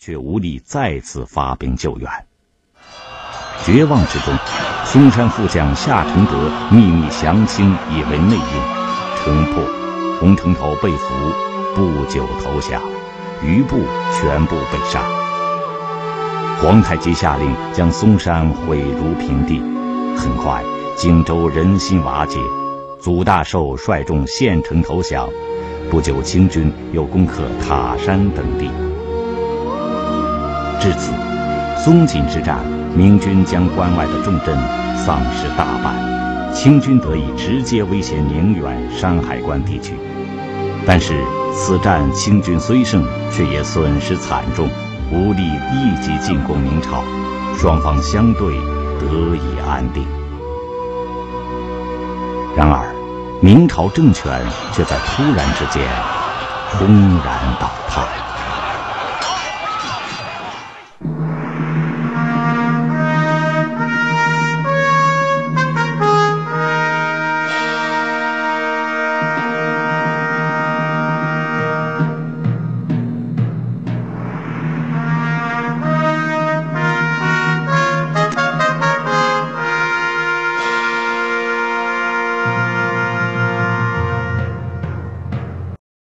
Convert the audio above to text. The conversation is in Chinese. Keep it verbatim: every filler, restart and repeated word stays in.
却无力再次发兵救援。绝望之中，嵩山副将夏承德秘密降清以为内应，城破，洪承畴被俘，不久投降，余部全部被杀。皇太极下令将嵩山毁如平地，很快荆州人心瓦解，祖大寿率众献城投降，不久清军又攻克塔山等地。至此，松锦之战，明军将关外的重镇丧失大半，清军得以直接威胁宁远、山海关地区。但是此战清军虽胜，却也损失惨重，无力立即进攻明朝，双方相对得以安定。然而明朝政权却在突然之间轰然倒塌。